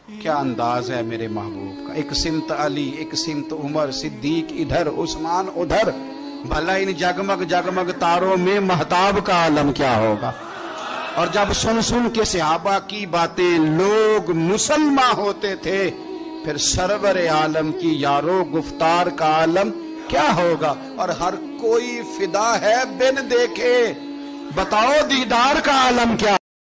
क्या अंदाज है मेरे महबूब का। एक सिमत अली, एक सिमत उमर, सिद्दीक इधर, उस्मान उधर। भला इन जगमग जगमग तारों में महताब का आलम क्या होगा। और जब सुन सुन के सहाबा की बातें लोग मुसलमान होते थे, फिर सरवर आलम की यारो गुफ्तार का आलम क्या होगा। और हर कोई फिदा है बिन देखे, बताओ दीदार का आलम क्या।